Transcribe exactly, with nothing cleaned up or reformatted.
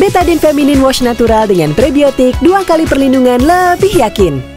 Betadine Feminine Wash Natural dengan prebiotik dua kali perlindungan lebih yakin.